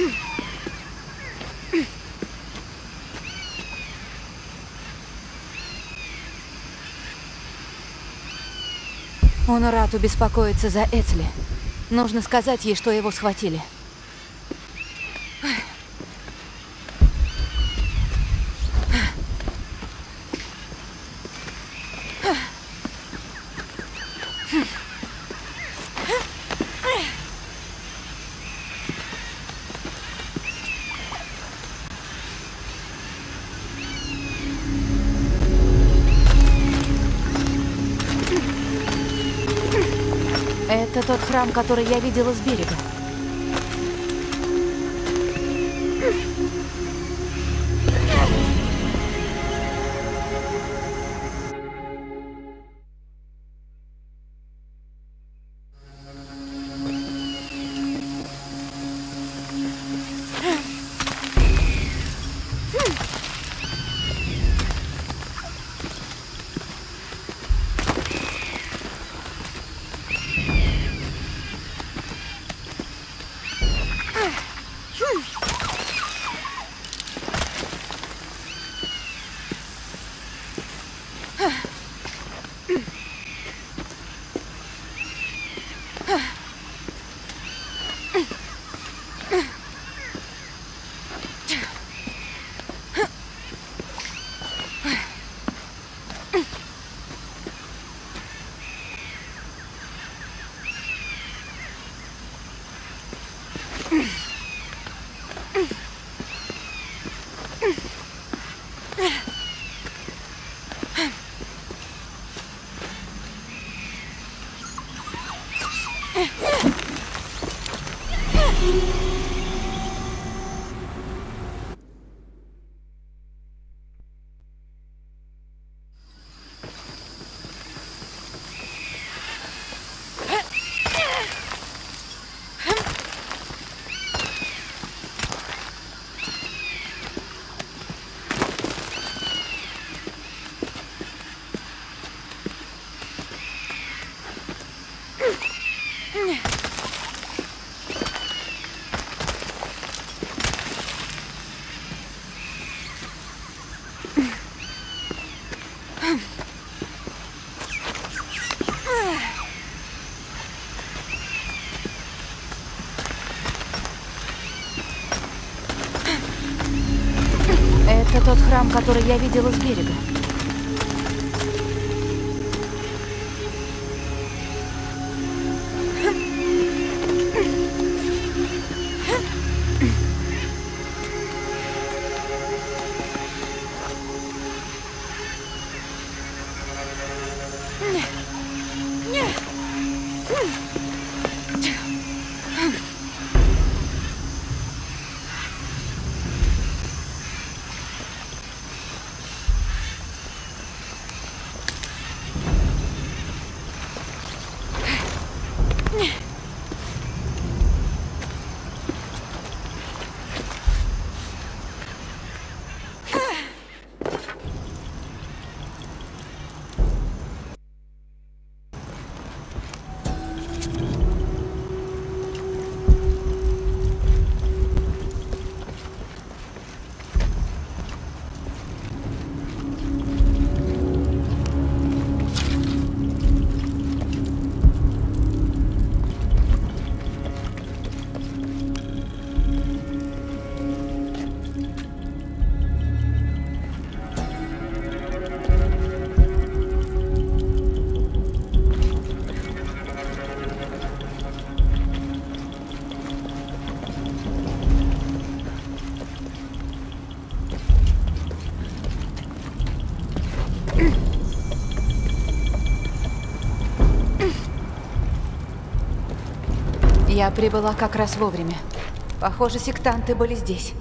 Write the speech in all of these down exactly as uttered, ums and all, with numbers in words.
Онорату беспокоится за Эцли. Нужно сказать ей, что его схватили. Это тот храм, который я видела с берега. Это тот храм, который я видела с берега. Я прибыла как раз вовремя. Похоже, сектанты были здесь.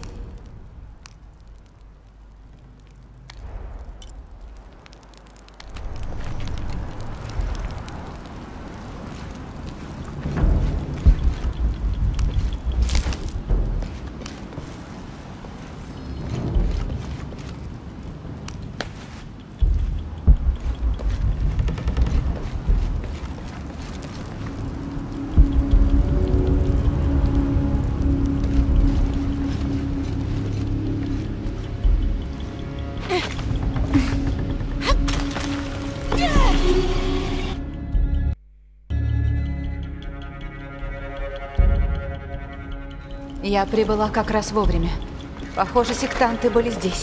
Я прибыла как раз вовремя. Похоже, сектанты были здесь.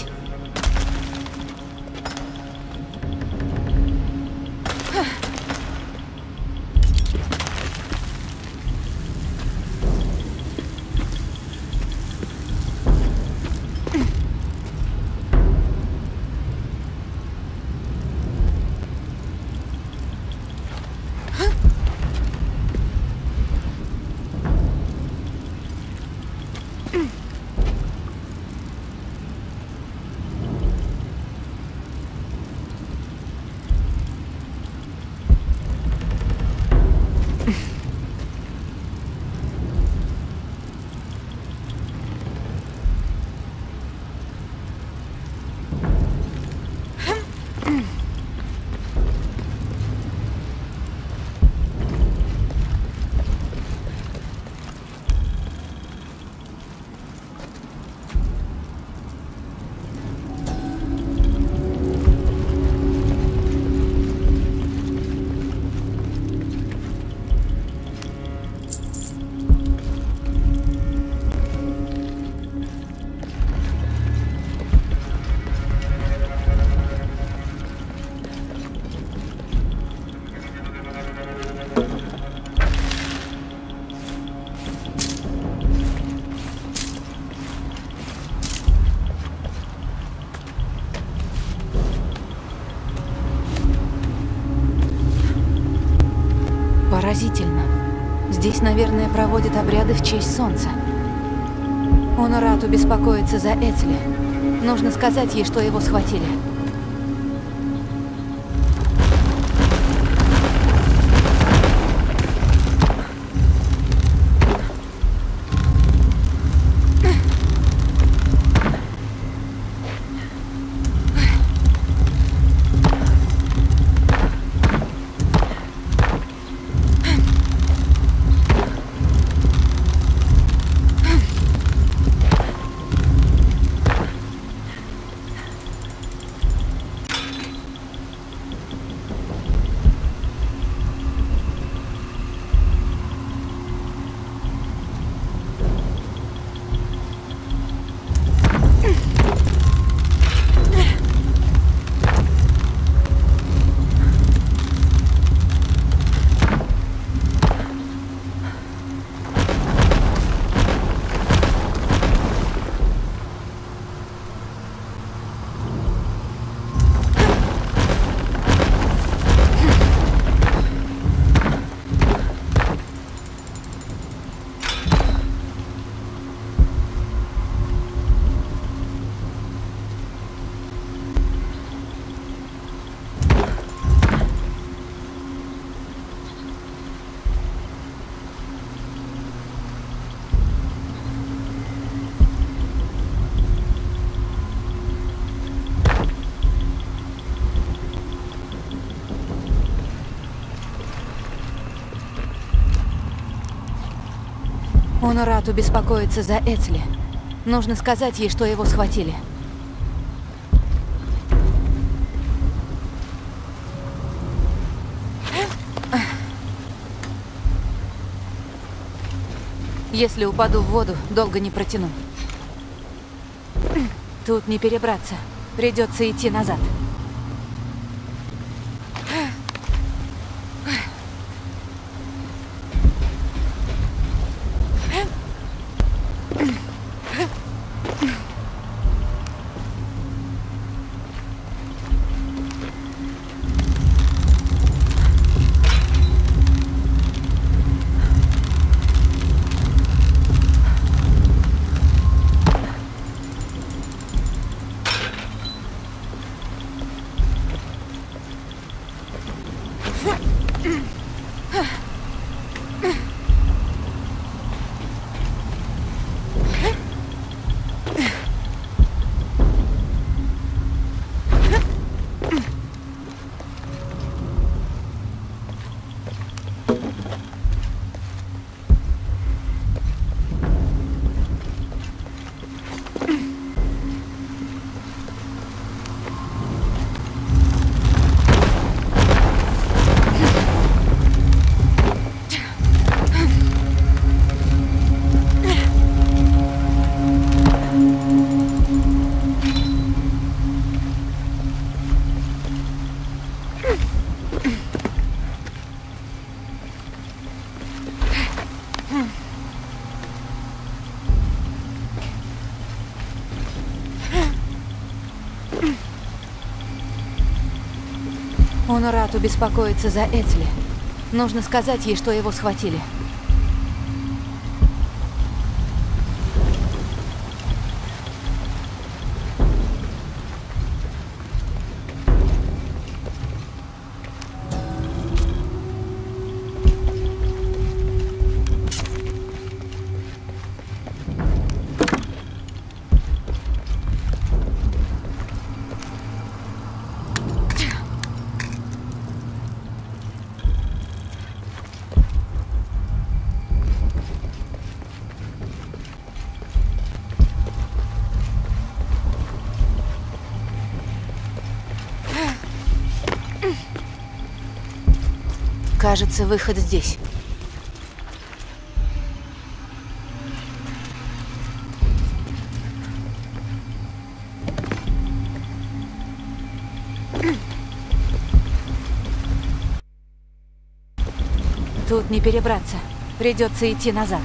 Поразительно. Здесь, наверное, проводят обряды в честь солнца. Онорату беспокоится за Эцли. Нужно сказать ей, что его схватили. Онорату беспокоится за Эцли. Нужно сказать ей, что его схватили. Если упаду в воду, долго не протяну. Тут не перебраться. Придется идти назад. Онорату беспокоится за Эцли. Нужно сказать ей, что его схватили. Кажется, выход здесь. Тут не перебраться. Придется идти назад.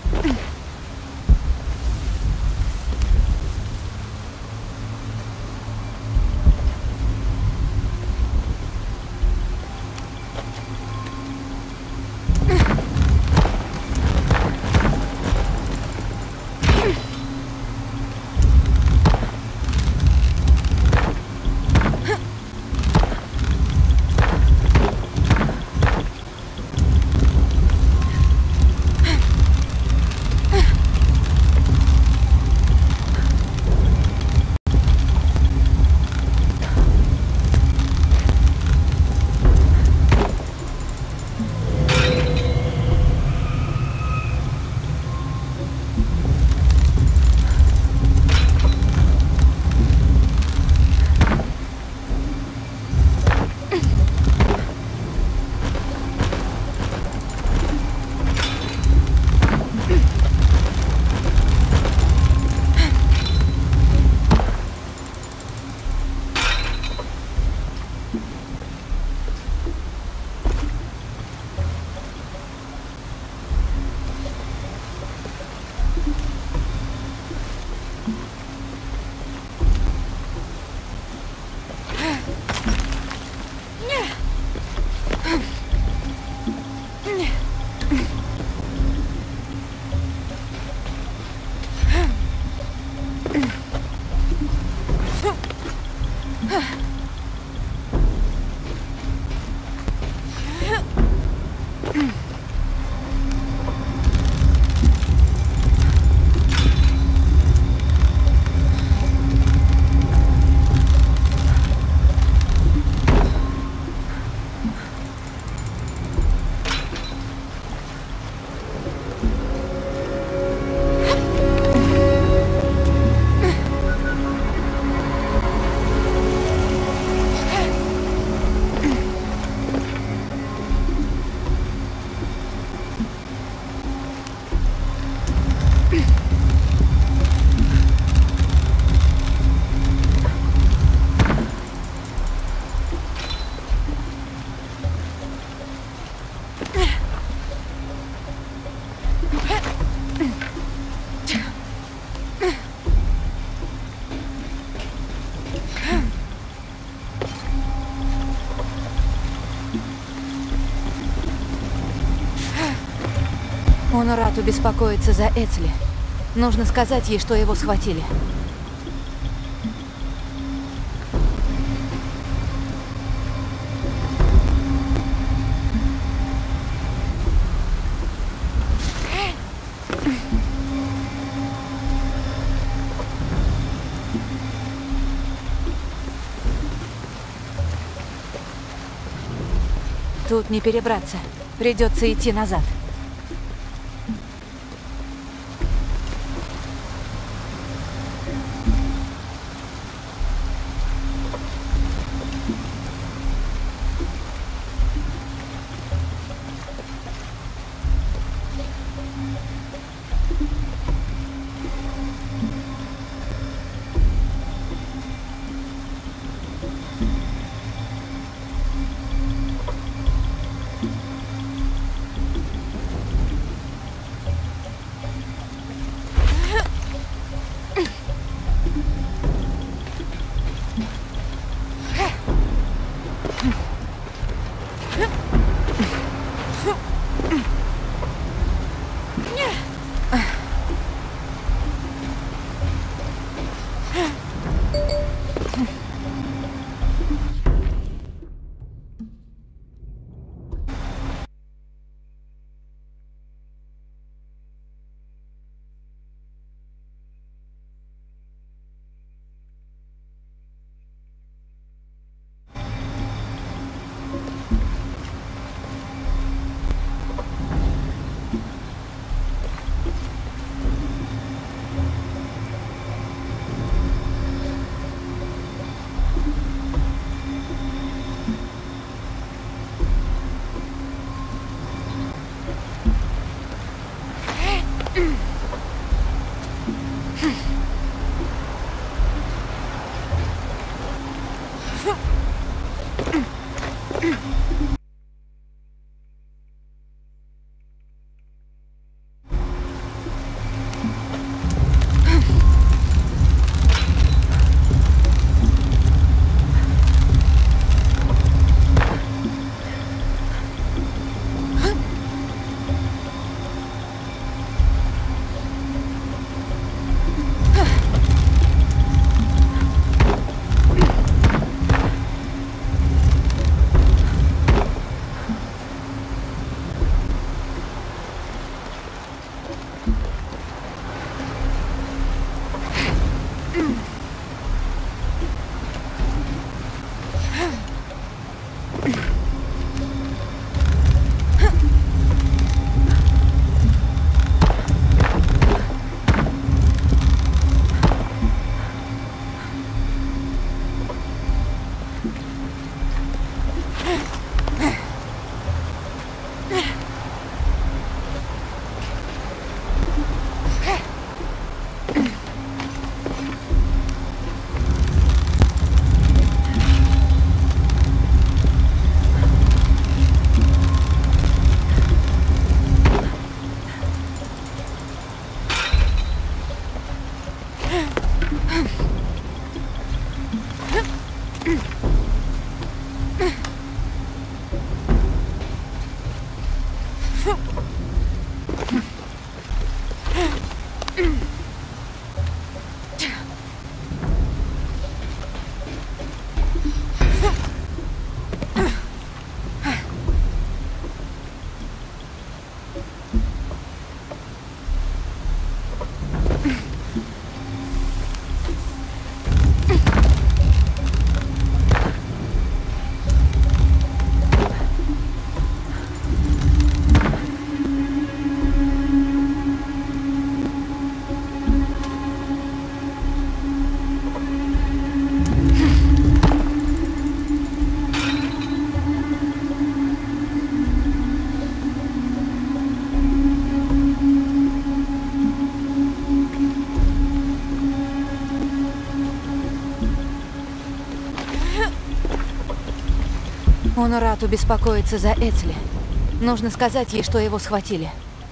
Онорату беспокоится за Эцли. Нужно сказать ей, что его схватили. Тут не перебраться. Придется идти назад. Онорату беспокоится за Эцли. Нужно сказать ей, что его схватили.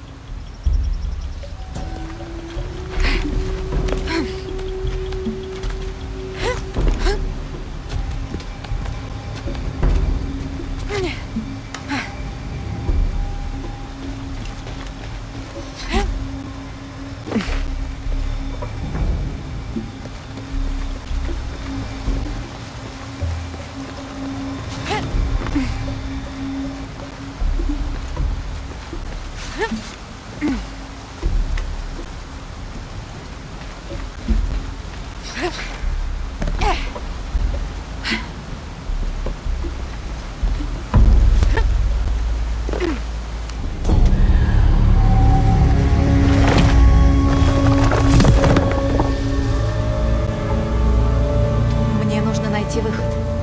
Мне нужно найти выход.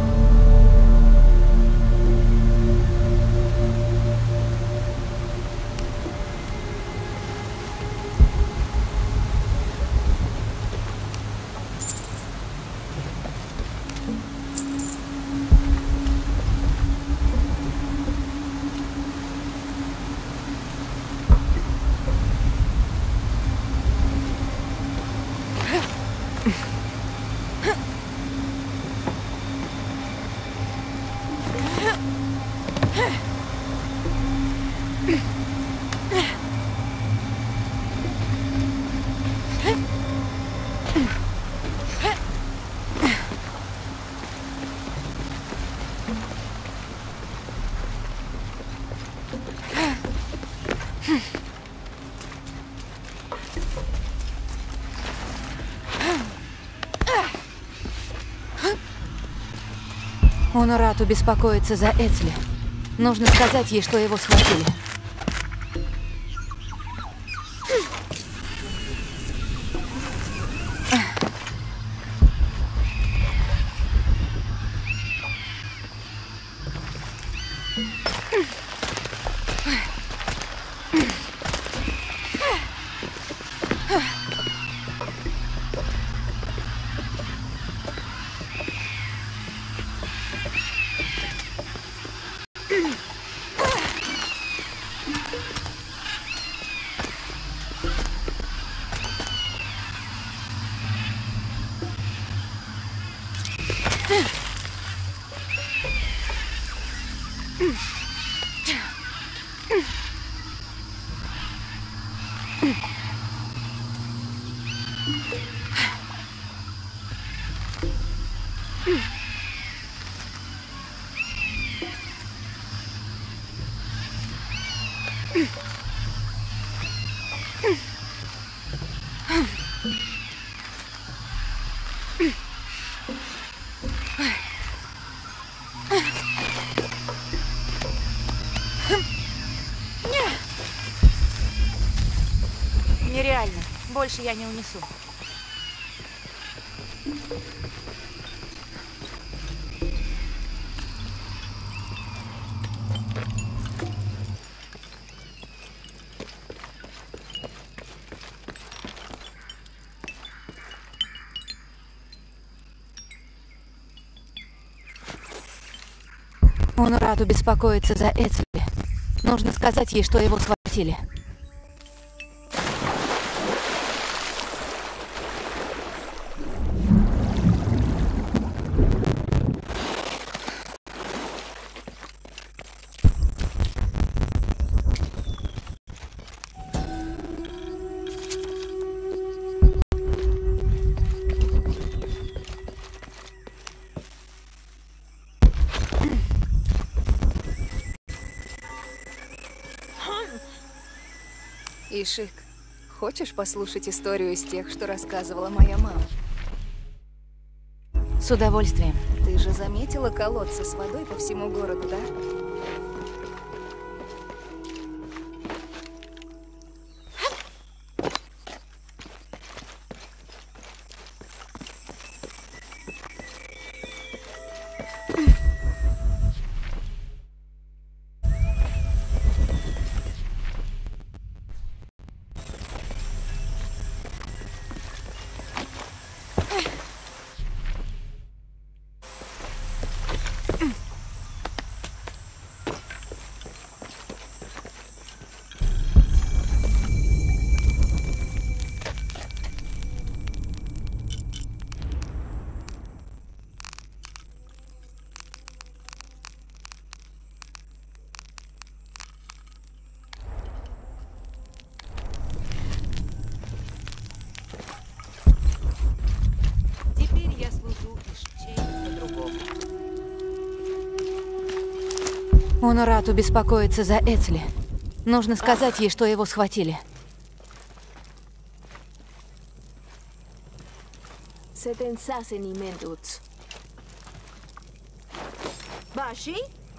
Онорату беспокоится за Эцли. Нужно сказать ей, что его схватили. Нереально. Больше я не унесу. Онорату беспокоится за Эцли. Нужно сказать ей, что его схватили. Ишик, хочешь послушать историю из тех, что рассказывала моя мама? С удовольствием. Ты же заметила колодцы с водой по всему городу, да? Онорату беспокоится за Эцли. Нужно сказать ей, что его схватили. Баши?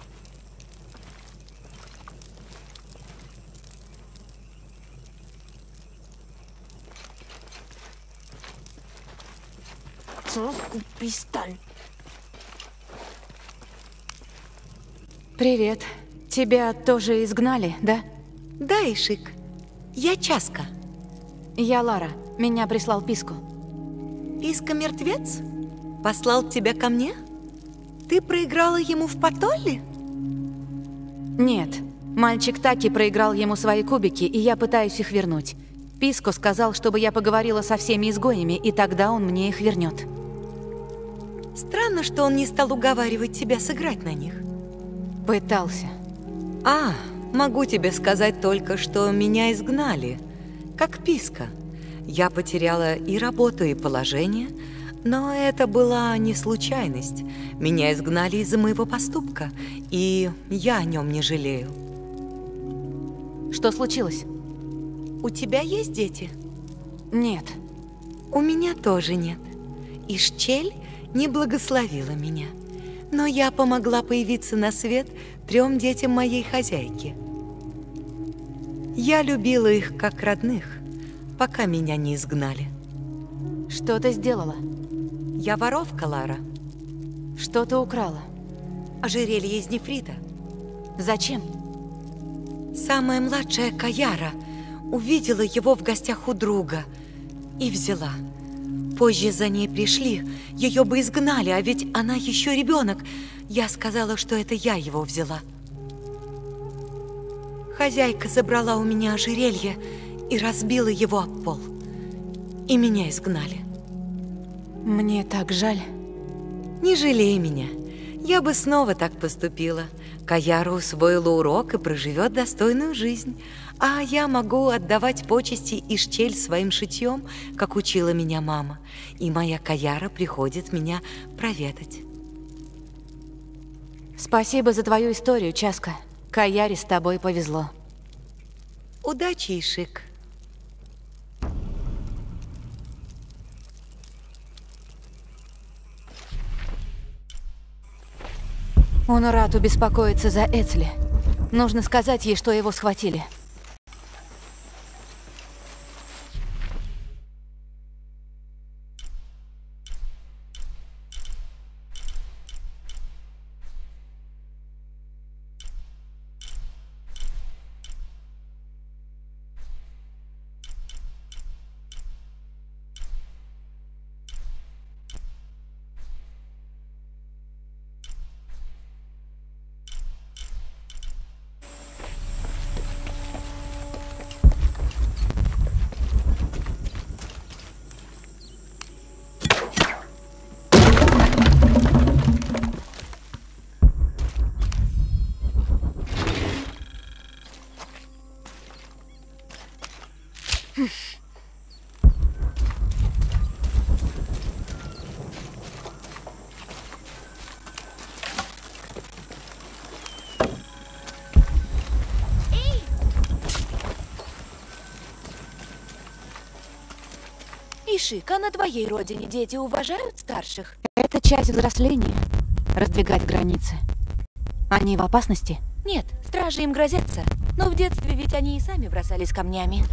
Привет. Тебя тоже изгнали, да? Да, Ишик. Я Часка. Я Лара. Меня прислал Писку. Писка мертвец? Послал тебя ко мне? Ты проиграла ему в Патолле? Нет. Мальчик Таки проиграл ему свои кубики, и я пытаюсь их вернуть. Писко сказал, чтобы я поговорила со всеми изгоями, и тогда он мне их вернет. Странно, что он не стал уговаривать тебя сыграть на них. Пытался. А, могу тебе сказать только, что меня изгнали. Как Писка. Я потеряла и работу, и положение, но это была не случайность. Меня изгнали из-за моего поступка, и я о нем не жалею. Что случилось? У тебя есть дети? Нет. У меня тоже нет. Ишчель не благословила меня, но я помогла появиться на свет трем детям моей хозяйки. Я любила их как родных, пока меня не изгнали. Что ты сделала? Я воровка, Лара. Что ты украла? Ожерелье из нефрита. Зачем? Самая младшая Каяра увидела его в гостях у друга и взяла. Позже за ней пришли, ее бы изгнали, а ведь она еще ребенок. Я сказала, что это я его взяла. Хозяйка забрала у меня ожерелье и разбила его об пол. И меня изгнали. Мне так жаль. Не жалей меня. Я бы снова так поступила. Каяра усвоила урок и проживет достойную жизнь. А я могу отдавать почести Ишчель своим шитьем, как учила меня мама. И моя Каяра приходит меня проведать. Спасибо за твою историю, Часка. Каяре с тобой повезло. Удачи, Ишик. Онорату беспокоится за Эцли. Нужно сказать ей, что его схватили. Ишик, а на твоей родине дети уважают старших? Это часть взросления. Раздвигать границы. Они в опасности? Нет, стражи им грозятся. Но в детстве ведь они и сами бросались камнями.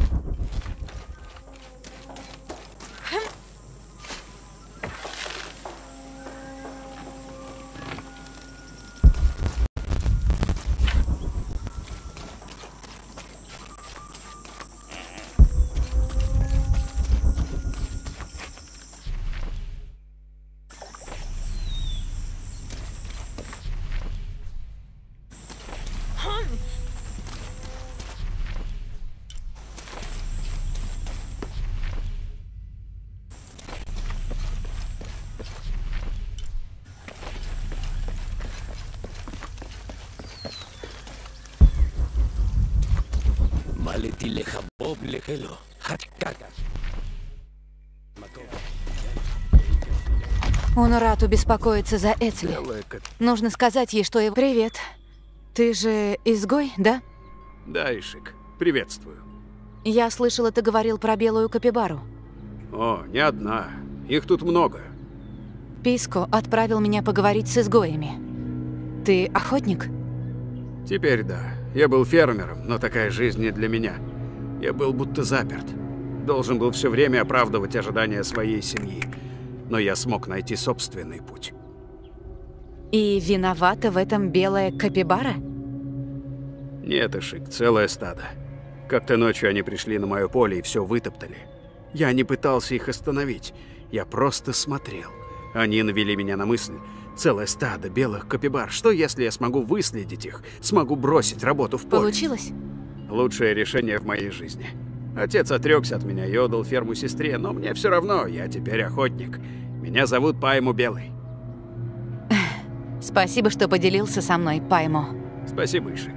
Онорату беспокоится за Эцли. Нужно сказать ей, что его... Привет. Ты же изгой, да? Да, Ишик, приветствую. Я слышала, ты говорил про белую капибару. О, не одна. Их тут много. Писко отправил меня поговорить с изгоями. Ты охотник? Теперь да. Я был фермером, но такая жизнь не для меня. Я был будто заперт. Должен был все время оправдывать ожидания своей семьи. Но я смог найти собственный путь. И виновата в этом белая капибара? Нет, Ишик, целое стадо. Как-то ночью они пришли на мое поле и все вытоптали. Я не пытался их остановить. Я просто смотрел. Они навели меня на мысль. Целое стадо белых капибар. Что, если я смогу выследить их? Смогу бросить работу в поле? Получилось? Лучшее решение в моей жизни. Отец отрекся от меня и отдал ферму сестре, но мне все равно, я теперь охотник. Меня зовут Паймо Белый. Спасибо, что поделился со мной, Паймо. Спасибо, Ишик.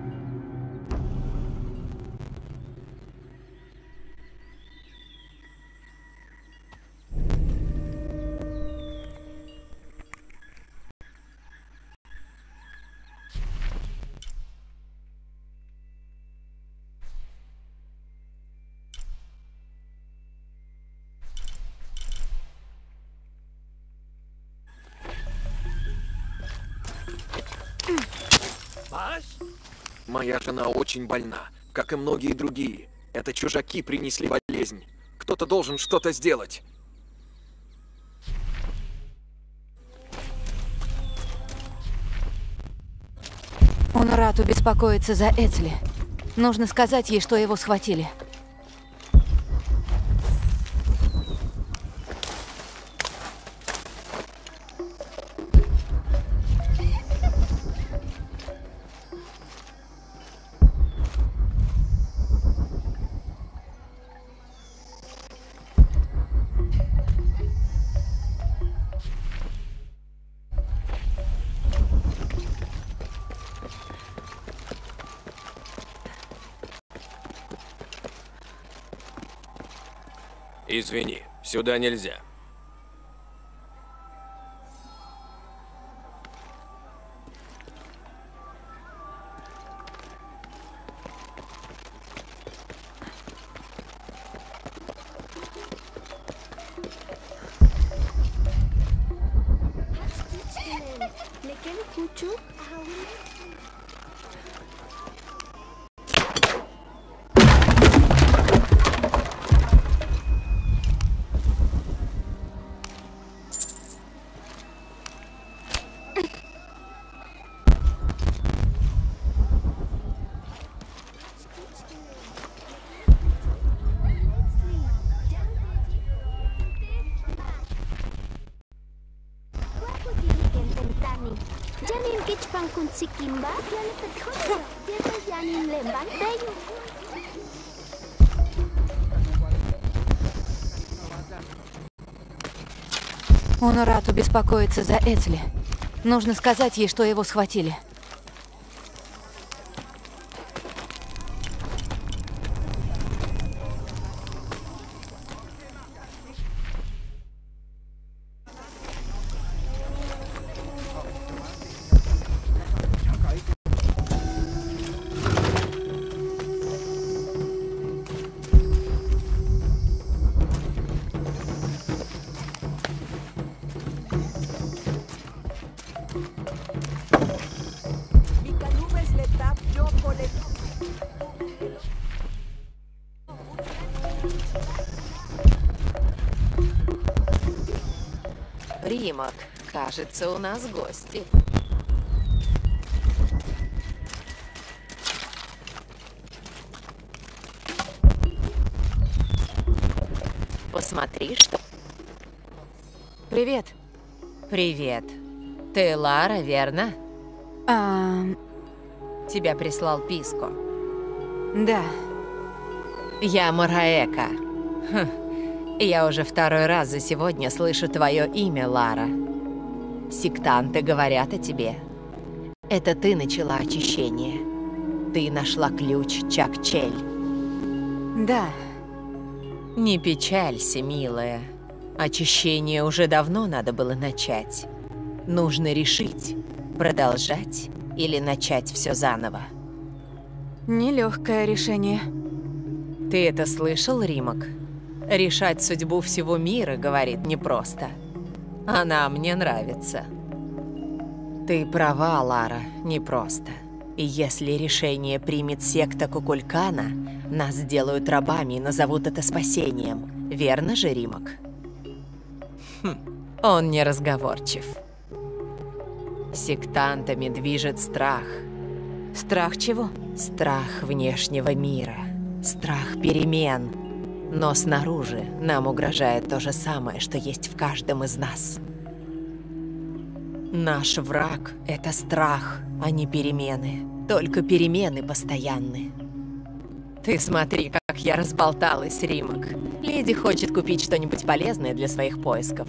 Моя жена очень больна, как и многие другие. Это чужаки принесли болезнь. Кто-то должен что-то сделать. Онорату беспокоится за Эцли. Нужно сказать ей, что его схватили. Извини, сюда нельзя. Онорату беспокоится за Эцли. Нужно сказать ей, что его схватили. Римок, кажется, у нас гости. Посмотри, что... Привет. Привет. Ты Лара, верно? А... Тебя прислал Писко. Да. Я Мораэка. Хм. Я уже второй раз за сегодня слышу твое имя, Лара. Сектанты говорят о тебе. Это ты начала очищение. Ты нашла ключ Чак-Чель. Да. Не печалься, милая. Очищение уже давно надо было начать. Нужно решить, продолжать или начать все заново? Нелегкое решение. Ты это слышал, Римок? Решать судьбу всего мира, говорит, непросто. Она мне нравится. Ты права, Лара, непросто. И если решение примет секта Кукулькана, нас сделают рабами и назовут это спасением. Верно же, Римок? Хм, он неразговорчив. Сектантами движет страх. Страх чего? Страх внешнего мира. Страх перемен. Но снаружи нам угрожает то же самое, что есть в каждом из нас. Наш враг — это страх, а не перемены. Только перемены постоянны. Ты смотри, как я разболталась, Римок. Леди хочет купить что-нибудь полезное для своих поисков.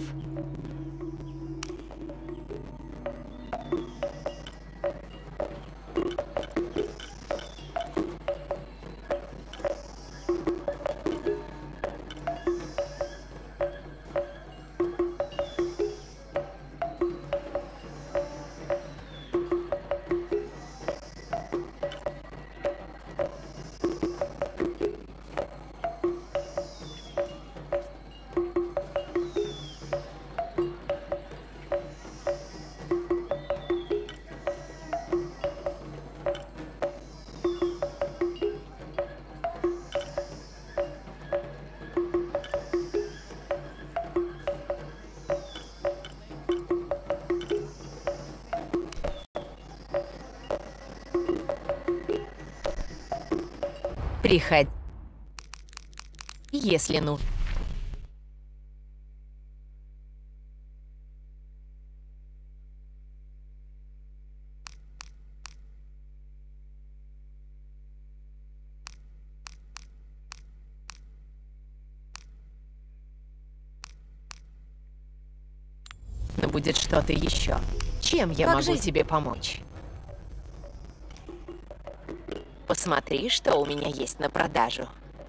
Приходи, если нужно. Но будет что-то еще. Чем я Как могу жизнь? тебе помочь? Посмотри, что у меня есть на продажу.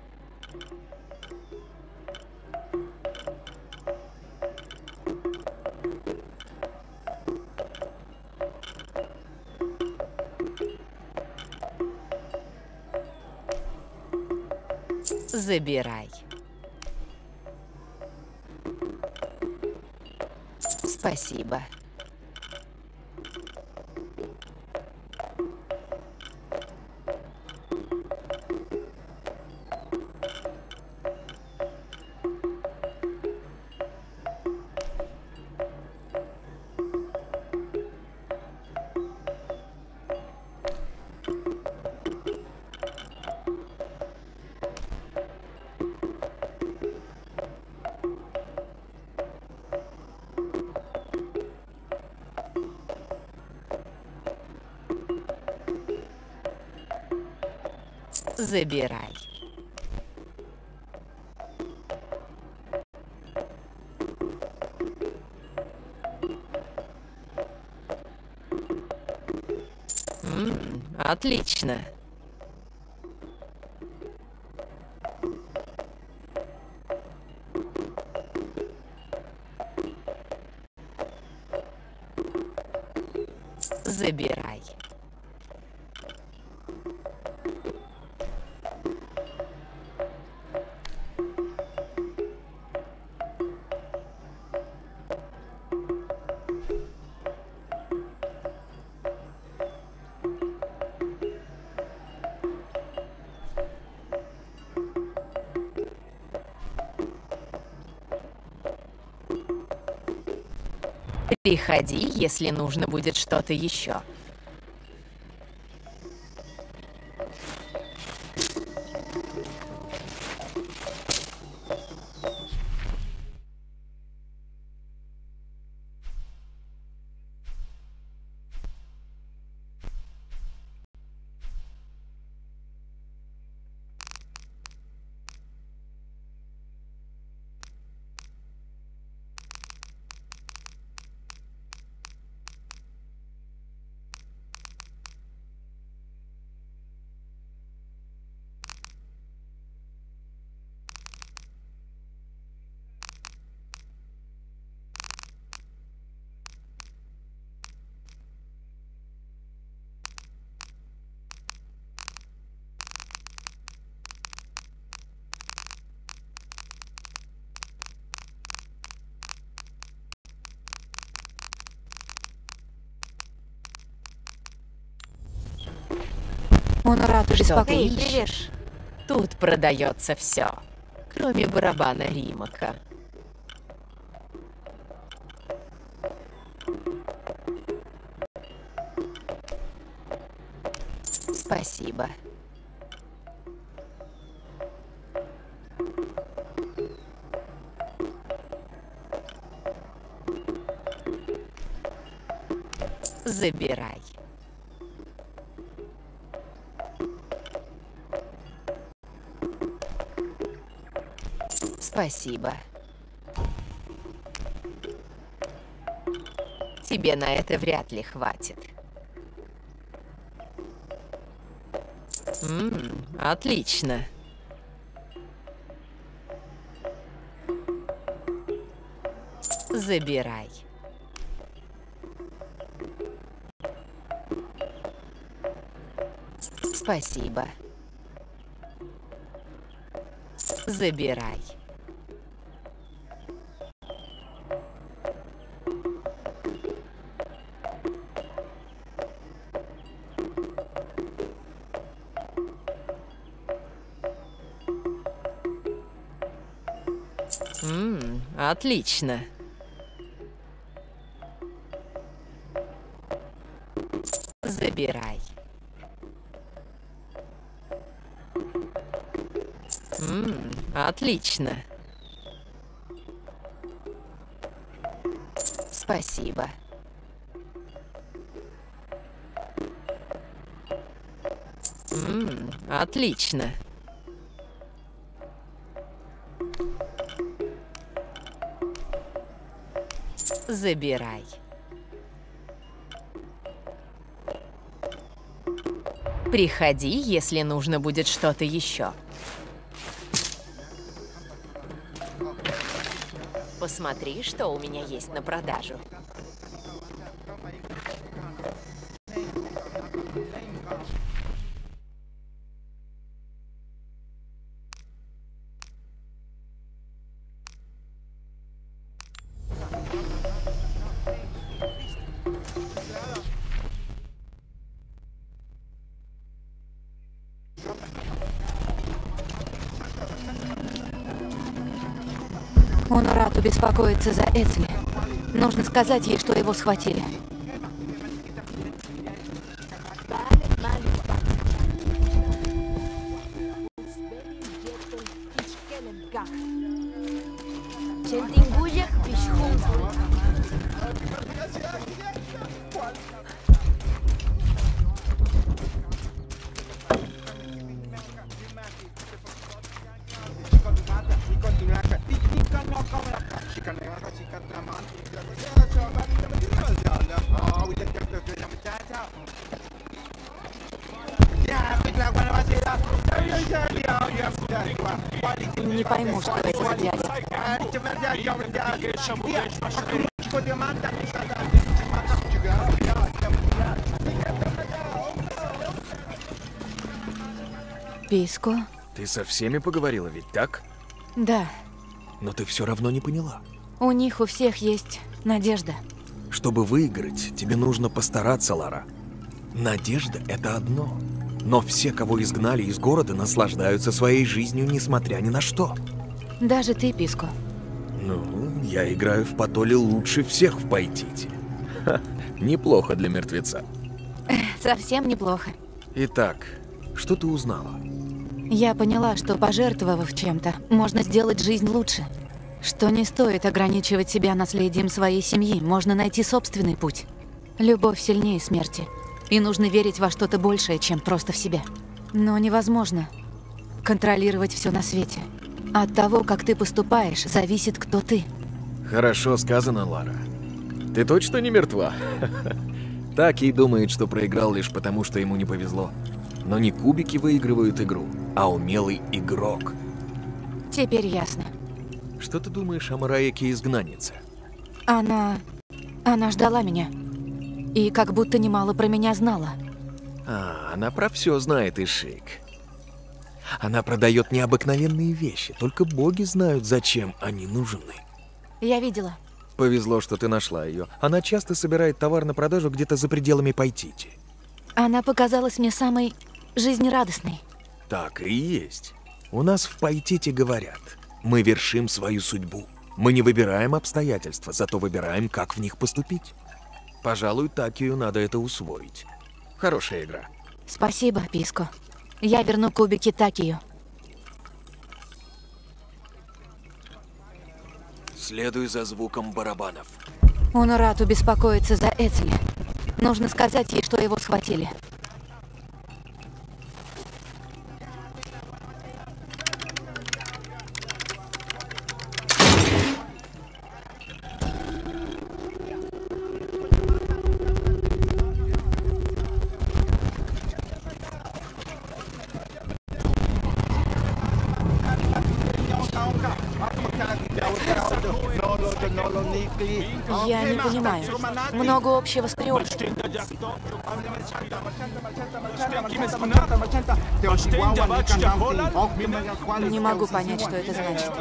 Забирай. Спасибо. Забирай. М, отлично. Забирай. Приходи, если нужно будет что-то еще. Он рад Что ты беспокоить. ищешь? Тут продается все, кроме барабана Римака. Спасибо. Забирай. Спасибо. Тебе на это вряд ли хватит. Ммм, отлично. Забирай. Спасибо. Забирай. Ммм, отлично. Забирай. Ммм, отлично. Спасибо. Ммм, отлично. Забирай. Приходи, если нужно будет что-то еще. Посмотри, что у меня есть на продажу. Он рад беспокоиться за Эцли. Нужно сказать ей, что его схватили. Не пойму, что это за дядя. Писко? Ты со всеми поговорила, ведь так? Да. Но ты все равно не поняла. У них у всех есть надежда. Чтобы выиграть, тебе нужно постараться, Лара. Надежда — это одно. Но все, кого изгнали из города, наслаждаются своей жизнью, несмотря ни на что. Даже ты, Писко. Ну, я играю в Патоле лучше всех в Пайтите. Ха, неплохо для мертвеца. Совсем неплохо. Итак, что ты узнала? Я поняла, что, пожертвовав чем-то, можно сделать жизнь лучше. Что не стоит ограничивать себя наследием своей семьи, можно найти собственный путь. Любовь сильнее смерти. И нужно верить во что-то большее, чем просто в себя. Но невозможно контролировать все на свете. От того, как ты поступаешь, зависит, кто ты. Хорошо сказано, Лара. Ты точно не мертва? Так и думает, что проиграл лишь потому, что ему не повезло. Но не кубики выигрывают игру, а умелый игрок. Теперь ясно. Что ты думаешь о Мараеке-изгнаннице? Она... она ждала меня. И как будто немало про меня знала. А, она про все знает, Ишик. Она продает необыкновенные вещи, только боги знают, зачем они нужны. Я видела. Повезло, что ты нашла ее. Она часто собирает товар на продажу где-то за пределами Пайтити. Она показалась мне самой жизнерадостный. Так и есть. У нас в Пайтите говорят, мы вершим свою судьбу. Мы не выбираем обстоятельства, зато выбираем, как в них поступить. Пожалуй, Такию надо это усвоить. Хорошая игра. Спасибо, Писко. Я верну кубики Такию. Следуй за звуком барабанов. Унурату беспокоится за Эцли. Нужно сказать ей, что его схватили. Я не понимаю. Много общего с Приорской. Не могу понять, что это значит.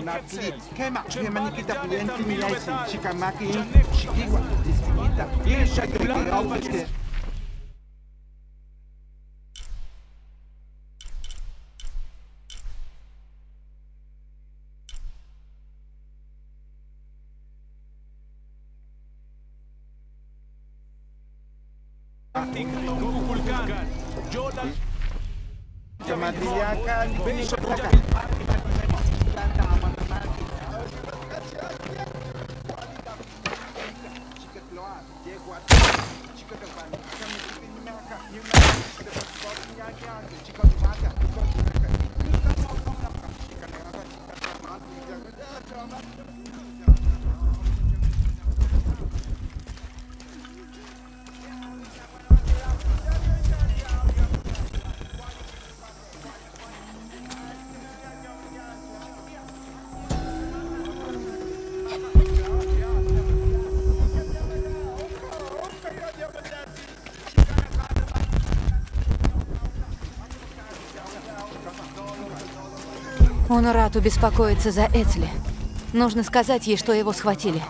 Унурату беспокоится за Эцли. Нужно сказать ей, что его схватили.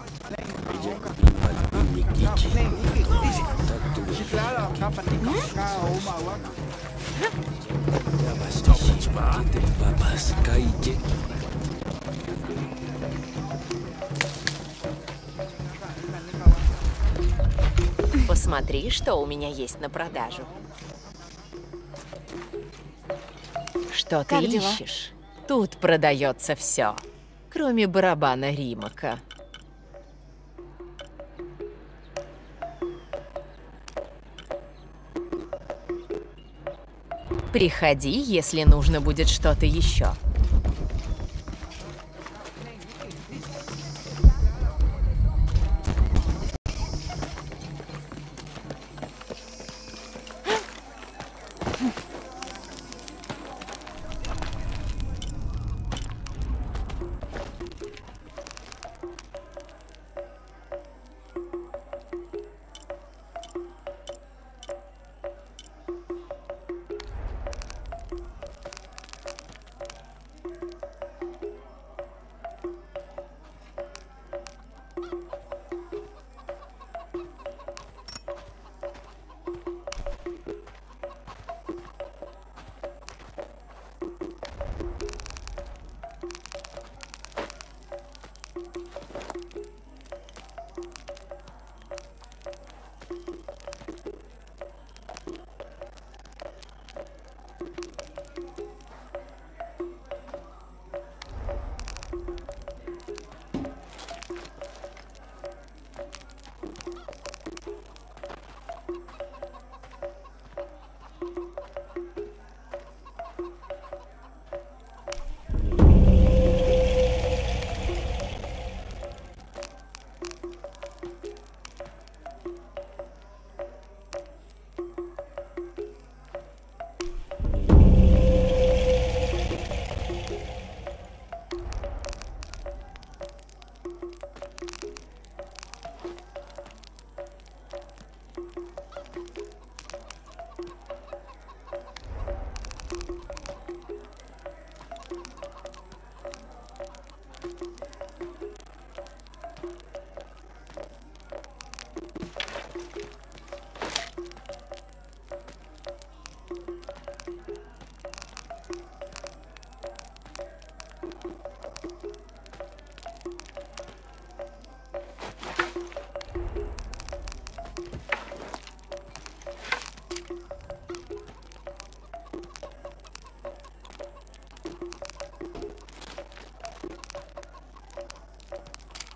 Посмотри, что у меня есть на продажу. Что ты Как дела? ищешь? Тут продается все, кроме барабана Римака. Приходи, если нужно будет что-то еще.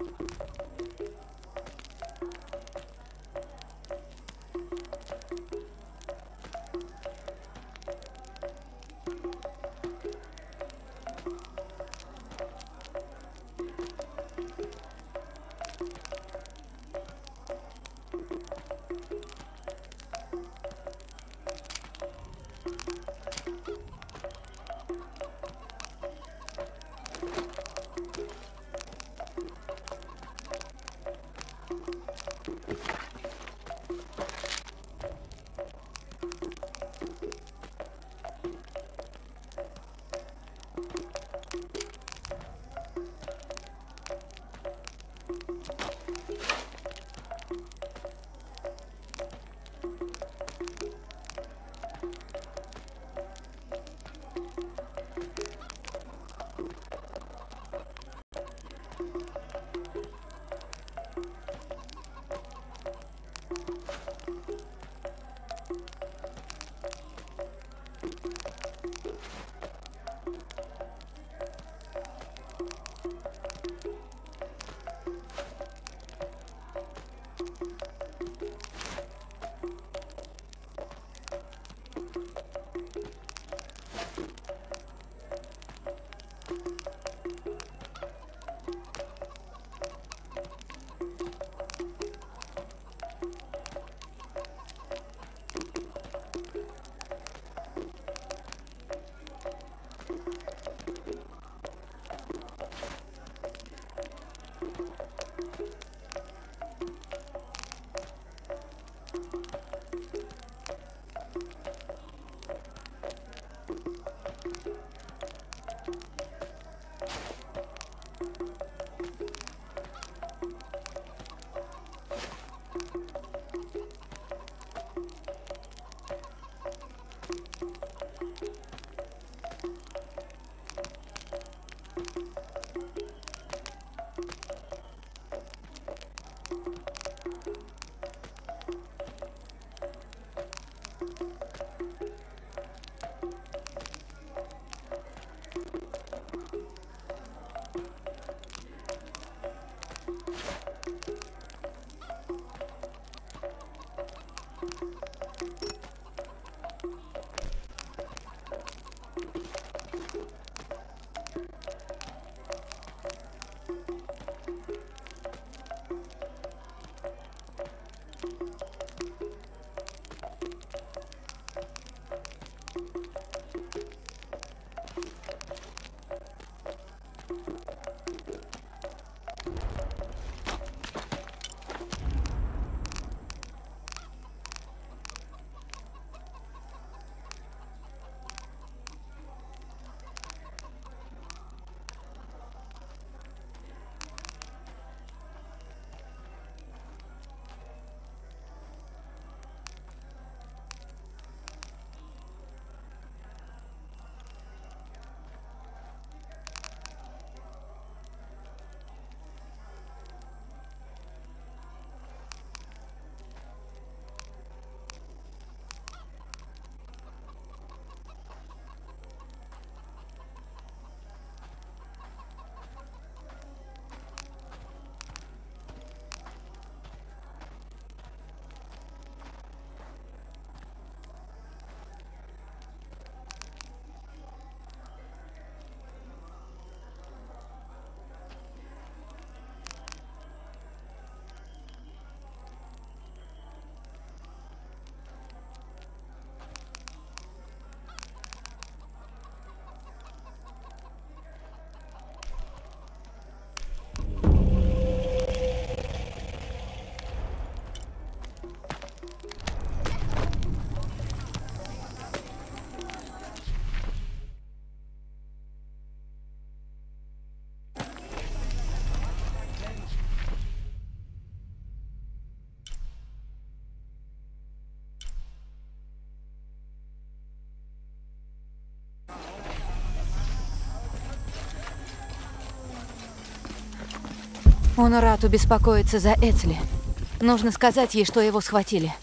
Онорату беспокоится за Эцли. Нужно сказать ей, что его схватили.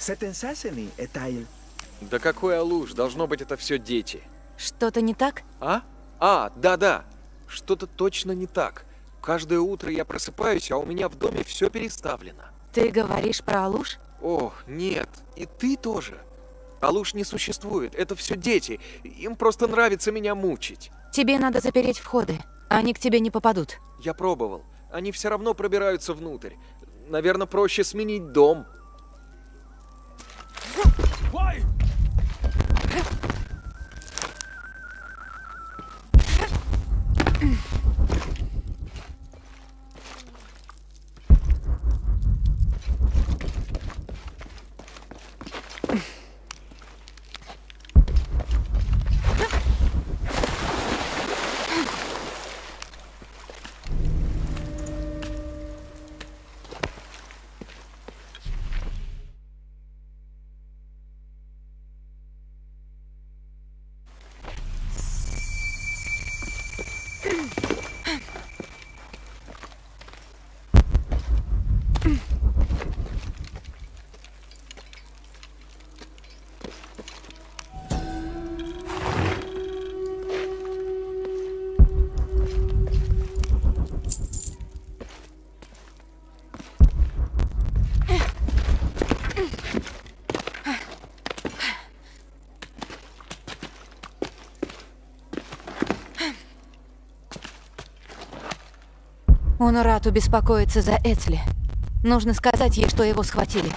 Да какой алуш, должно быть, это все дети. Что-то не так? А? А, да-да. Что-то точно не так. Каждое утро я просыпаюсь, а у меня в доме все переставлено. Ты говоришь про Алуш? О, нет, и ты тоже. Алуш не существует, это все дети. Им просто нравится меня мучить. Тебе надо запереть входы. Они к тебе не попадут. Я пробовал. Они все равно пробираются внутрь. Наверное, проще сменить дом. Унурату беспокоится за Эцли. Нужно сказать ей, что его схватили.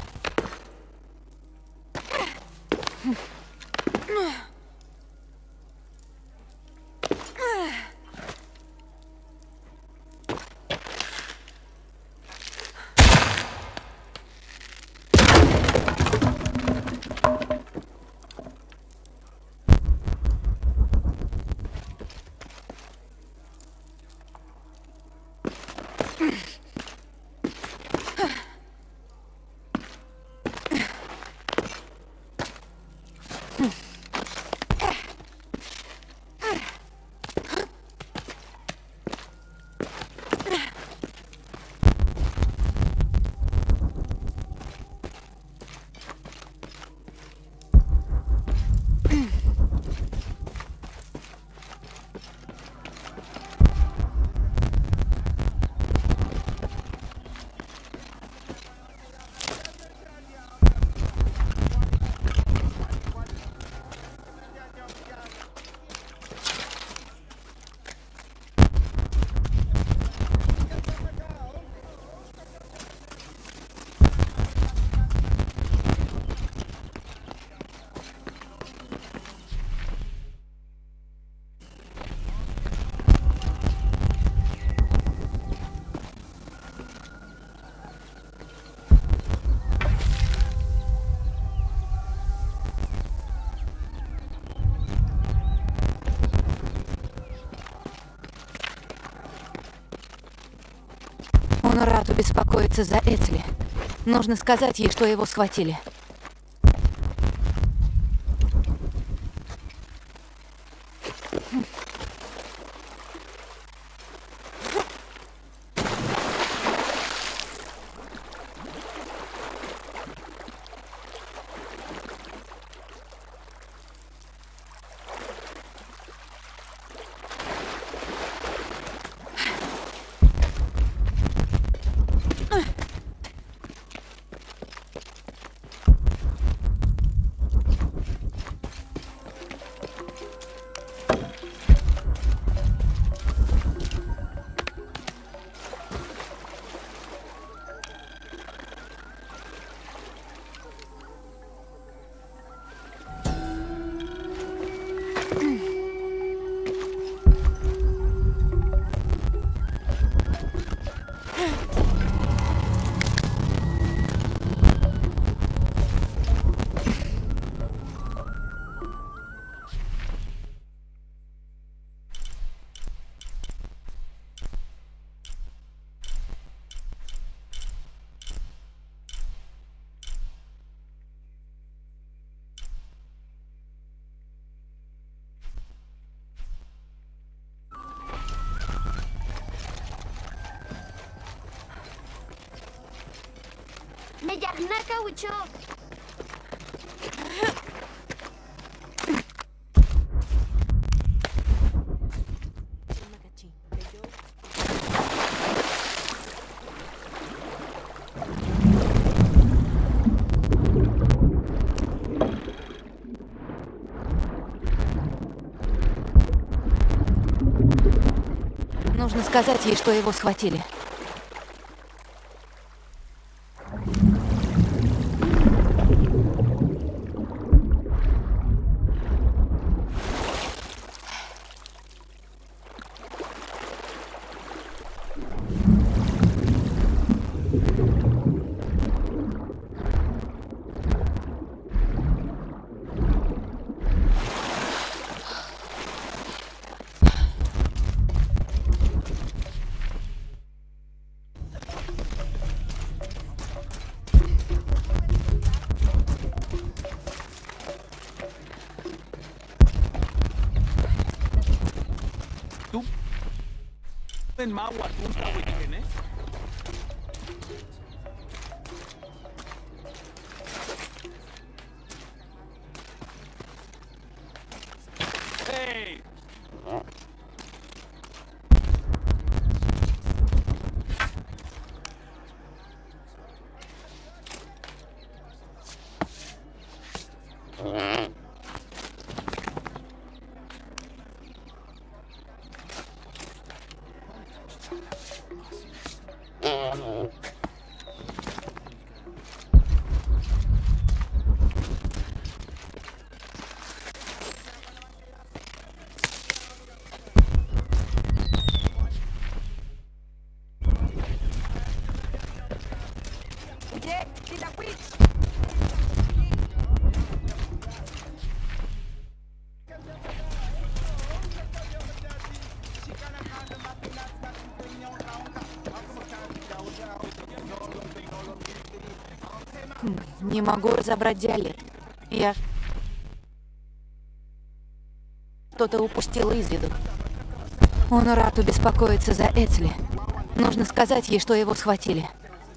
Унурату беспокоится за Эцли. Нужно сказать ей, что его схватили. Mejarnaka Ucho. Нужно сказать ей, что его схватили. Не могу разобрать диалект. Я что-то упустила из виду. Онорату беспокоится за Эцли. Нужно сказать ей, что его схватили.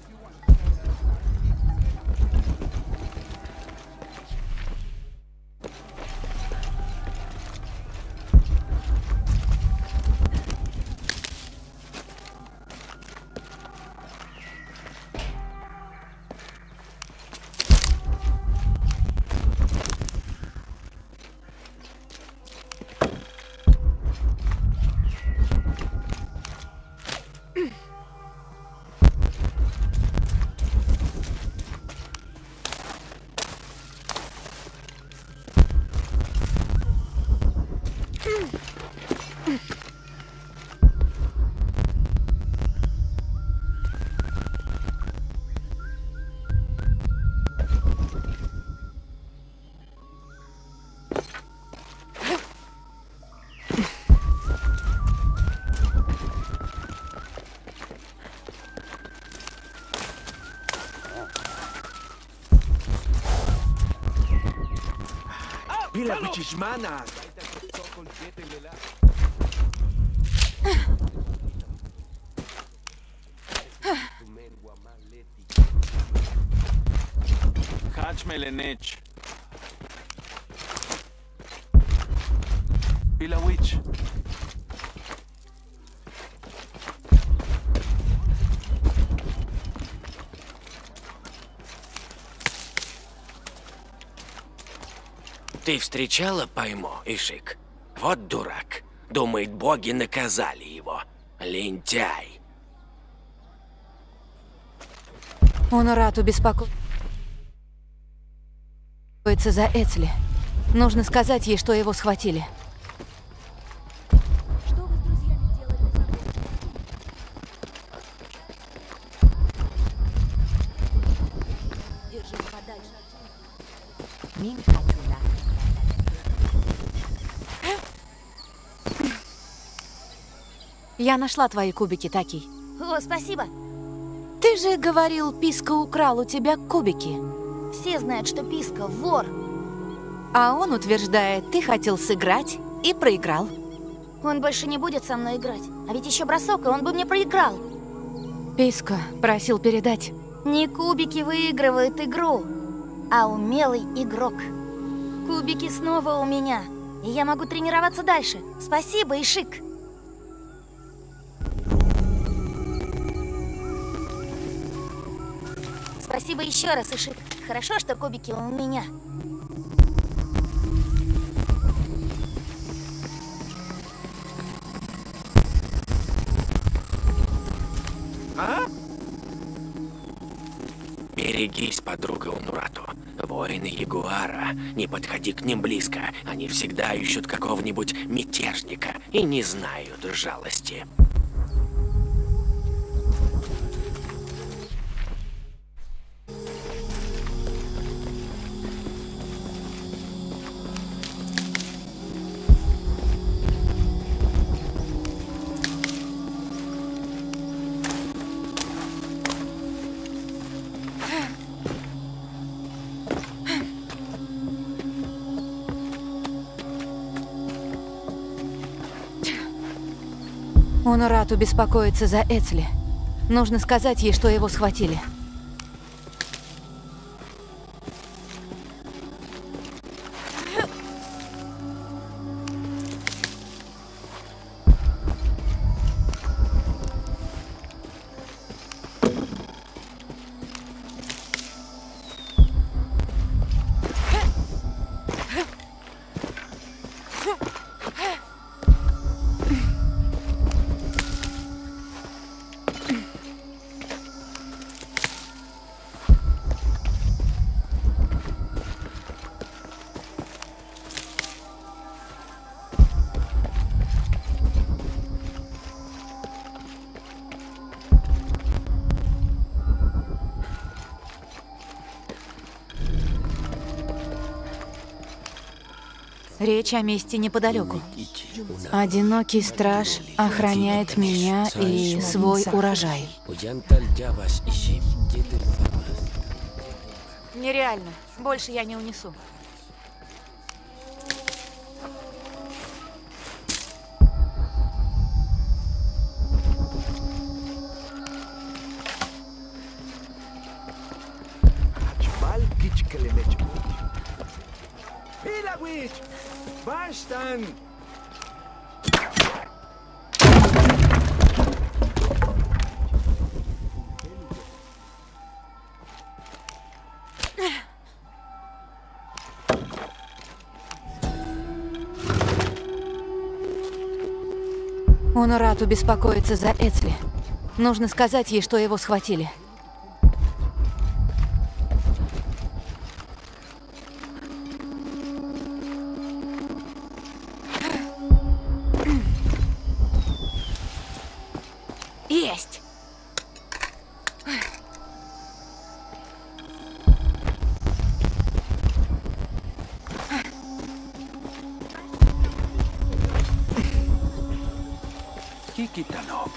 Melenech. Pilawich. Ты встречала Паймо, Ишик? Вот дурак. Думает, боги наказали его. Лентяй. Онорату беспокоится за Эцли. Нужно сказать ей, что его схватили. Что вы с друзьями делали за год? Держись подальше. Я нашла твои кубики, Такий. О, спасибо. Ты же говорил, Писка украл у тебя кубики. Все знают, что Писка вор. А он утверждает, ты хотел сыграть и проиграл. Он больше не будет со мной играть. А ведь еще бросок, и он бы мне проиграл. Писка просил передать. Не кубики выигрывают игру, а умелый игрок. Кубики снова у меня, и я могу тренироваться дальше. Спасибо, Ишик. Спасибо еще раз, Ишик. Хорошо, что кубики у меня. А? Берегись, подруга Унурату. Воины Ягуара, не подходи к ним близко. Они всегда ищут какого-нибудь мятежника и не знают жалости. Унурату беспокоится за Эцли. Нужно сказать ей, что его схватили. Речь о месте неподалеку. Одинокий страж охраняет меня и свой урожай. Нереально. Больше я не унесу. Bastan! Унурату беспокоится за Эцли. Нужно сказать ей, что его схватили. Есть! Quítalo.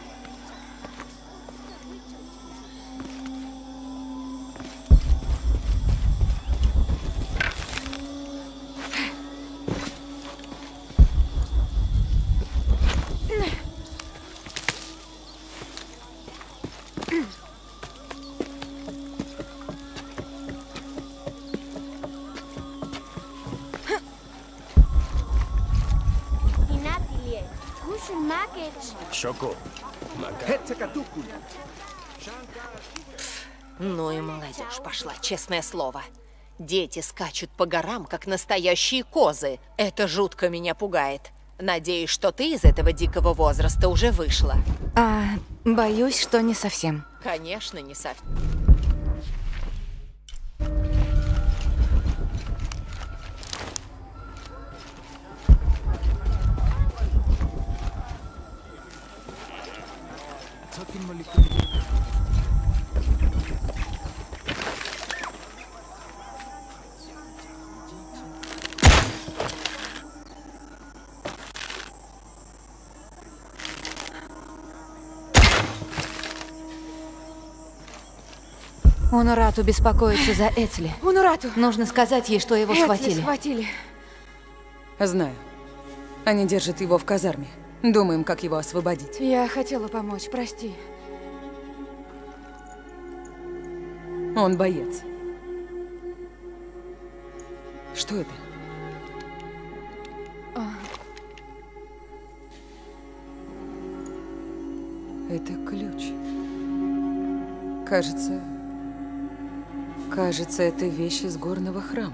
Ну и молодежь пошла, честное слово. Дети скачут по горам, как настоящие козы. Это жутко меня пугает. Надеюсь, что ты из этого дикого возраста уже вышла. А, боюсь, что не совсем. Конечно, не совсем. Унурату беспокоится за Эцли. Унурату! Нужно сказать ей, что его Эцли схватили. схватили. Знаю. Они держат его в казарме. Думаем, как его освободить. Я хотела помочь, прости. Он боец. Что это? А. Это ключ. Кажется... Кажется, это вещь из горного храма.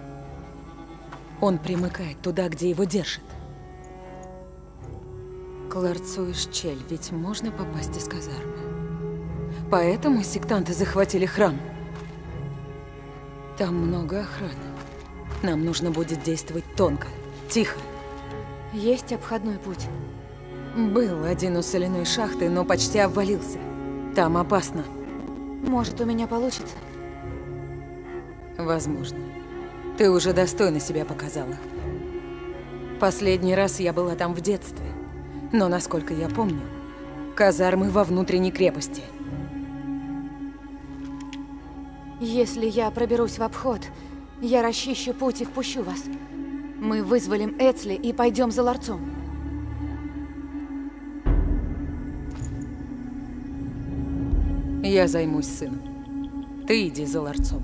Он примыкает туда, где его держат. К ларцу Ишчель ведь можно попасть из казармы. Поэтому сектанты захватили храм. Там много охраны. Нам нужно будет действовать тонко, тихо. Есть обходной путь? Был один у соляной шахты, но почти обвалился. Там опасно. Может, у меня получится? Возможно. Ты уже достойно себя показала. Последний раз я была там в детстве. Но, насколько я помню, казармы во внутренней крепости. Если я проберусь в обход, я расчищу путь и впущу вас. Мы вызволим Эцли и пойдем за ларцом. Я займусь сыном. Ты иди за ларцом.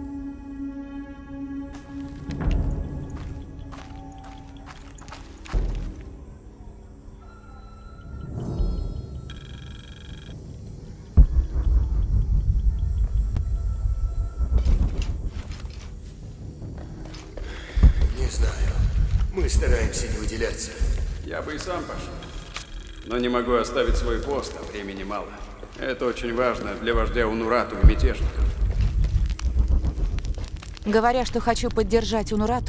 Не знаю. Мы стараемся не выделяться. Я бы и сам пошел. Но не могу оставить свой пост, а времени мало. Это очень важно для вождя Унурату и мятежников. Говоря, что хочу поддержать Унурату,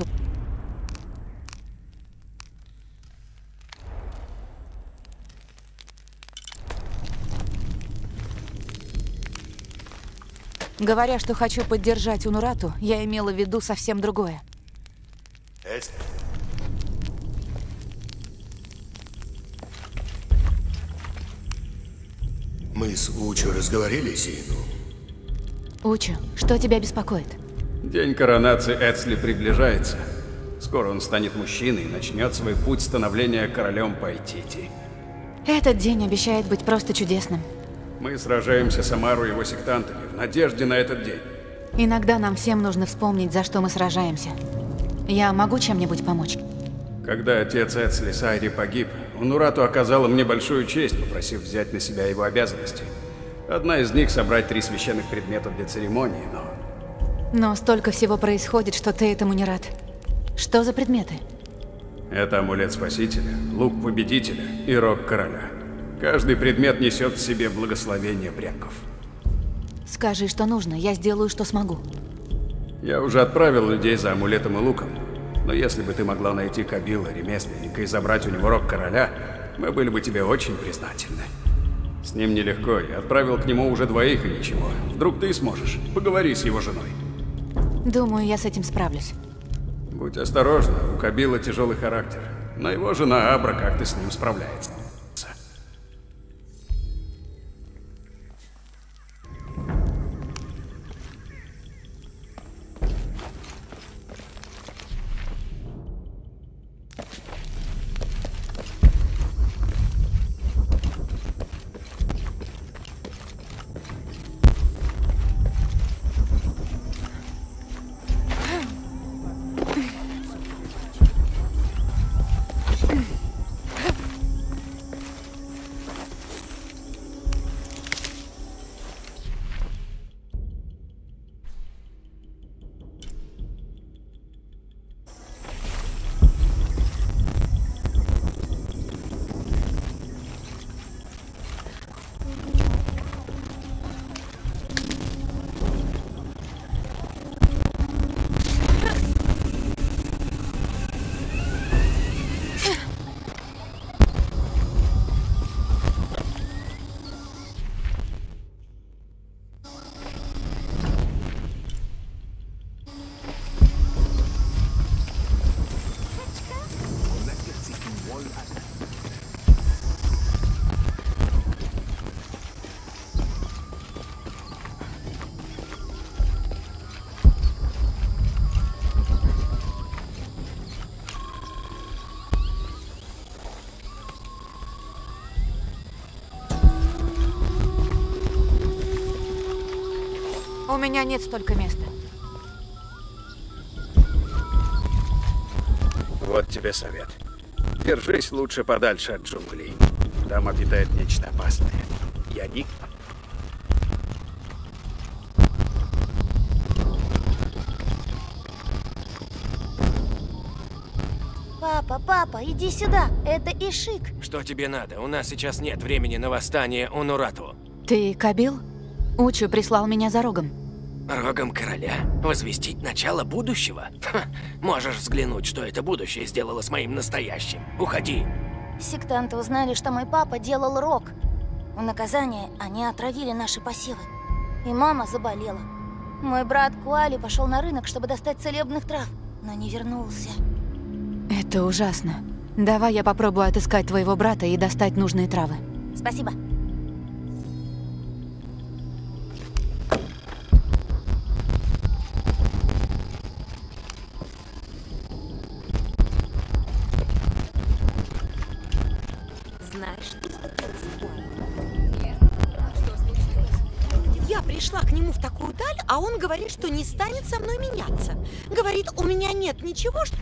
Говоря, что хочу поддержать Унурату, я имела в виду совсем другое. Эцли. Мы с Учу разговорились, и ну... Учу, что тебя беспокоит? День коронации Эцли приближается. Скоро он станет мужчиной и начнет свой путь становления королем Пайтити. Этот день обещает быть просто чудесным. Мы сражаемся с Амару и его сектантами в надежде на этот день. Иногда нам всем нужно вспомнить, за что мы сражаемся. Я могу чем-нибудь помочь? Когда отец Эцли Сайри погиб, Унурату оказала мне большую честь, попросив взять на себя его обязанности. Одна из них — собрать три священных предмета для церемонии, но... Но столько всего происходит, что ты этому не рад. Что за предметы? Это амулет Спасителя, лук Победителя и рог Короля. Каждый предмет несет в себе благословение предков. Скажи, что нужно, я сделаю, что смогу. Я уже отправил людей за амулетом и луком. Но если бы ты могла найти Кабила, ремесленника, и забрать у него рог Короля, мы были бы тебе очень признательны. С ним нелегко, я отправил к нему уже двоих и ничего. Вдруг ты сможешь. Поговори с его женой. Думаю, я с этим справлюсь. Будь осторожна, у Кабила тяжелый характер. Но его жена Абра как-то с ним справляется. У меня нет столько места. Вот тебе совет. Держись лучше подальше от джунглей. Там обитает нечто опасное. Я не... Пап, Папа, папа, иди сюда. Это Ишик. Что тебе надо? У нас сейчас нет времени на восстание Унурату. Ты Кабил? Учу прислал меня за рогом. Рогом короля? Возвестить начало будущего? Ха, можешь взглянуть, что это будущее сделало с моим настоящим. Уходи. Сектанты узнали, что мой папа делал рог. В наказание они отравили наши посевы. И мама заболела. Мой брат Куали пошел на рынок, чтобы достать целебных трав, но не вернулся. Это ужасно. Давай я попробую отыскать твоего брата и достать нужные травы. Спасибо. Знаешь, что Я пришла к нему в такую даль, а он говорит, что не станет со мной меняться. Говорит, у меня нет ничего, что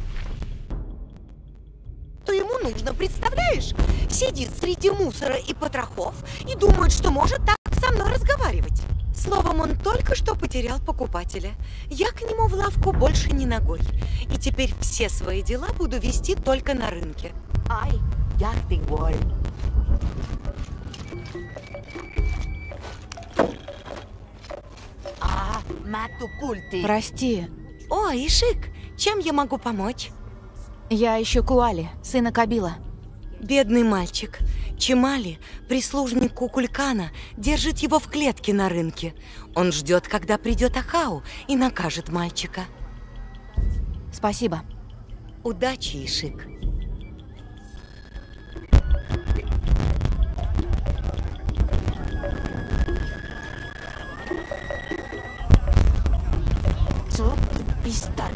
ему нужно, представляешь? Сидит среди мусора и потрохов и думает, что может так со мной разговаривать. Словом, он только что потерял покупателя. Я к нему в лавку больше не ногой. И теперь все свои дела буду вести только на рынке. Ай, я ты воль. А, мату культи. Прости. О, Ишик, чем я могу помочь? Я ищу Куали, сына Кабила. Бедный мальчик. Чемали, прислужник Кукулькана, держит его в клетке на рынке. Он ждет, когда придет Ахау и накажет мальчика. Спасибо. Удачи, Ишик. Пистоль.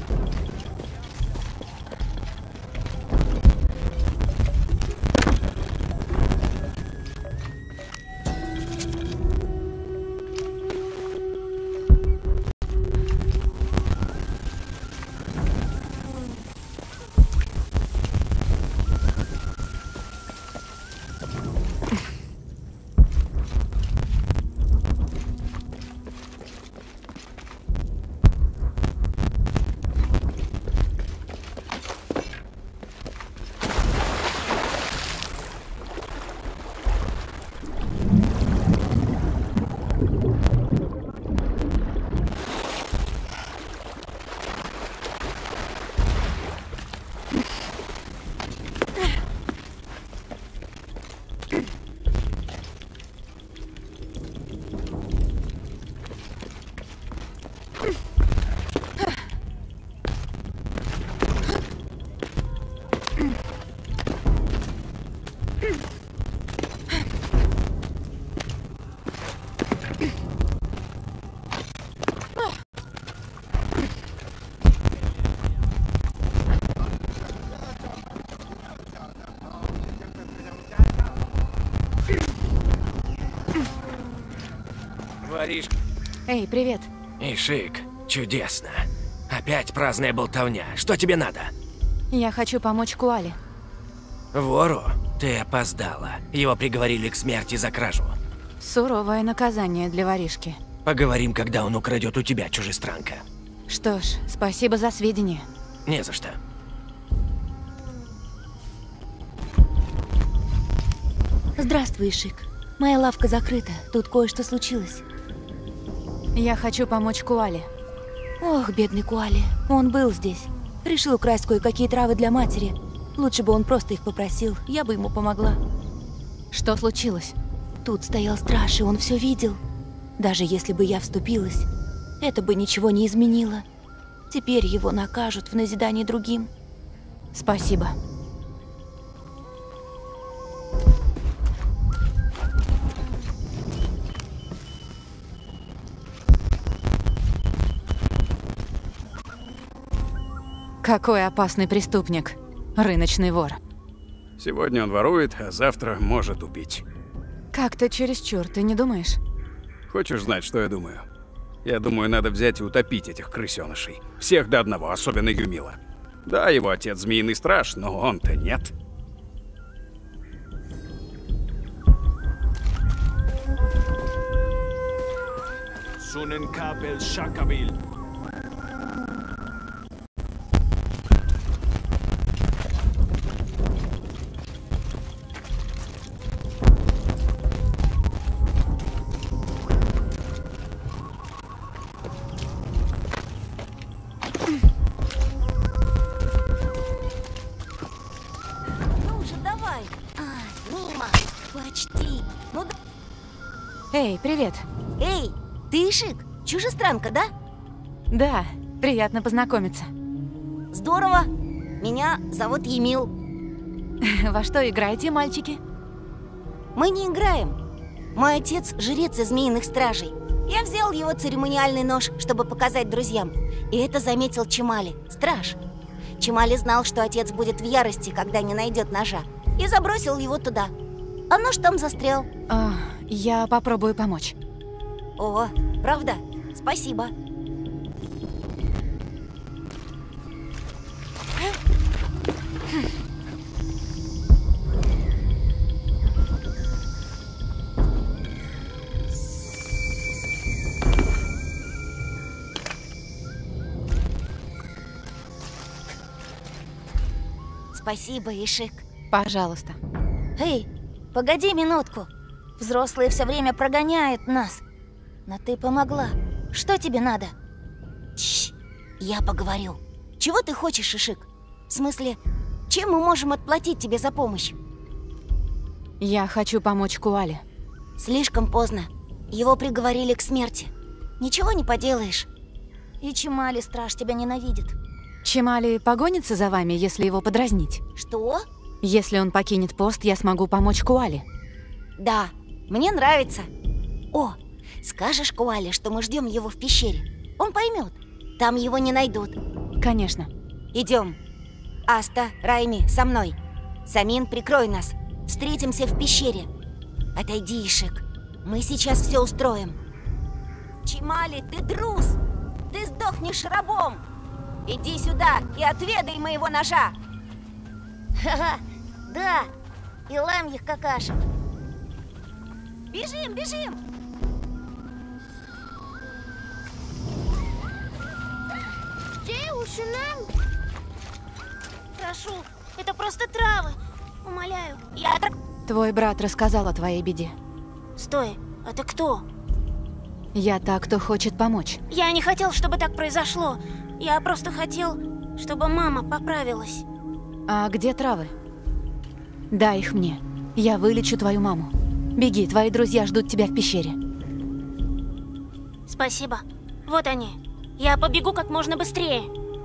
Воришка. Эй, привет. Ишик, чудесно. Опять праздная болтовня. Что тебе надо? Я хочу помочь Куали. Вору? Ты опоздала. Его приговорили к смерти за кражу. Суровое наказание для воришки. Поговорим, когда он украдет у тебя, чужестранка. Что ж, спасибо за сведения. Не за что. Здравствуй, Ишик. Моя лавка закрыта. Тут кое-что случилось. Я хочу помочь Куали. Ох, бедный Куали. Он был здесь. Решил украсть кое-какие травы для матери. Лучше бы он просто их попросил. Я бы ему помогла. Что случилось? Тут стоял страж, и он все видел. Даже если бы я вступилась, это бы ничего не изменило. Теперь его накажут в назидание другим. Спасибо. Какой опасный преступник. Рыночный вор. Сегодня он ворует, а завтра может убить. Как-то чересчур, ты не думаешь? Хочешь знать, что я думаю? Я думаю, надо взять и утопить этих крысенышей. Всех до одного, особенно Юмила. Да, его отец змеиный страж, но он-то нет. Сунен кабель шакабиль. Почти. Ну да. Эй, привет. Эй, ты Ишик, чужестранка, да? Да, приятно познакомиться. Здорово. Меня зовут Емил. Во что играете, мальчики? Мы не играем. Мой отец – жрец из Змеиных Стражей. Я взял его церемониальный нож, чтобы показать друзьям. И это заметил Чимали, страж. Чимали знал, что отец будет в ярости, когда не найдет ножа, и забросил его туда. А нож там застрял. А, я попробую помочь. О, правда? Спасибо. Спасибо, Ишик. Пожалуйста. Эй, погоди минутку. Взрослые все время прогоняют нас. Но ты помогла. Что тебе надо? Чш, я поговорю. Чего ты хочешь, Ишик? В смысле, чем мы можем отплатить тебе за помощь? Я хочу помочь Куале. Слишком поздно. Его приговорили к смерти. Ничего не поделаешь. И Чимали, страж, тебя ненавидит. Чимали погонится за вами, если его подразнить? Что? Если он покинет пост, я смогу помочь Куале. Да, мне нравится. О, скажешь Куале, что мы ждем его в пещере. Он поймет. Там его не найдут. Конечно. Идем. Аста, Райми, со мной. Самин, прикрой нас. Встретимся в пещере. Отойди, Ишик. Мы сейчас все устроим. Чимали, ты трус! Ты сдохнешь рабом! Иди сюда и отведай моего ножа! Ха-ха, да, и ламьих какашек. Бежим, бежим! Прошу, это просто травы. Умоляю, я... Твой брат рассказал о твоей беде. Стой, а ты кто? Я та, кто хочет помочь. Я не хотел, чтобы так произошло. Я просто хотел, чтобы мама поправилась. А где травы? Дай их мне. Я вылечу твою маму. Беги, твои друзья ждут тебя в пещере. Спасибо. Вот они. Я побегу как можно быстрее.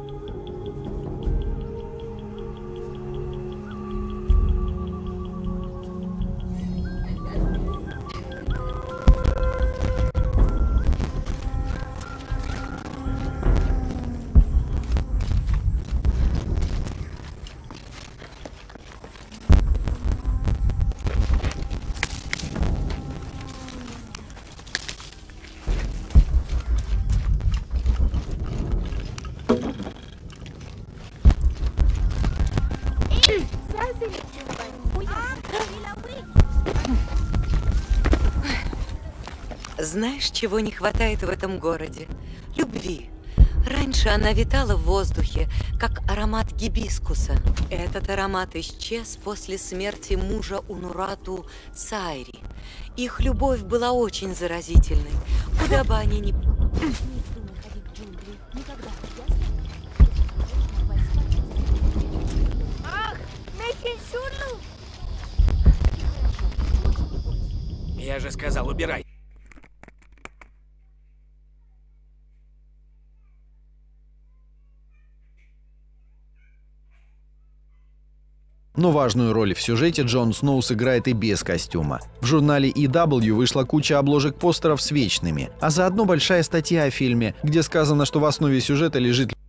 Знаешь, чего не хватает в этом городе? Любви. Раньше она витала в воздухе, как аромат гибискуса. Этот аромат исчез после смерти мужа Унурату Сайри. Их любовь была очень заразительной. Куда бы они ни... Я же сказал, убирай. Но важную роль в сюжете Джон Сноу сыграет и без костюма. В журнале и дабл ю вышла куча обложек постеров с вечными, а заодно большая статья о фильме, где сказано, что в основе сюжета лежит